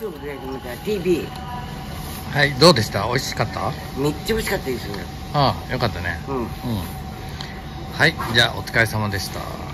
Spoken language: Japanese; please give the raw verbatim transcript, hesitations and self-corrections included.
YouTube で見た ティービー。 はい、どうでした？美味しかった？ めっちゃ美味しかったですよ。 ああ、よかったね。 うん。 うん。はい、じゃあお疲れ様でした。